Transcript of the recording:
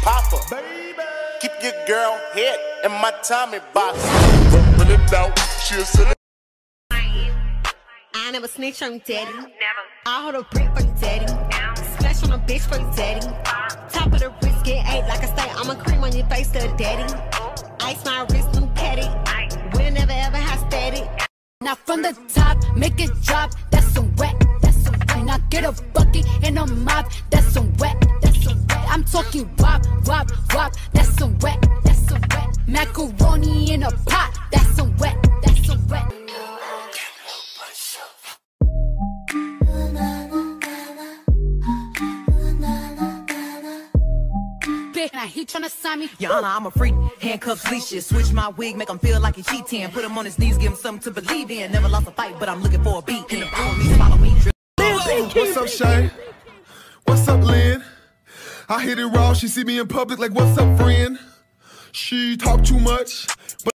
Papa, baby. Keep your girl head in my Tommy box. Rubbing it out, she'll sell it. I never snitch on your daddy. Never. I hold a brick for your daddy. Splash on a bitch for your daddy. Top of the wrist, get ate like a steak. I'm a cream on your face, little daddy. Ice my wrist, I'm petty. We'll never ever have steady. Now from the top, make it drop. That's some wet. That's some wet. Now get a bucket and a mop. That's some wet. That's some wet. I'm talking wop, wop, wop. That's some wet. That's some wet. Macaroni in a pot. That's some wet. That's some wet. Now he tryna sign me. Your Honor, I'm a freak. Handcuffs, leashes. Switch my wig, make him feel like he cheating. Put him on his knees, give him something to believe in. Never lost a fight, but I'm looking for a beat. In the pool, me, follow me. What's up, Shay? What's up, Lynn? I hit it raw. She see me in public like, what's up, friend? She talk too much.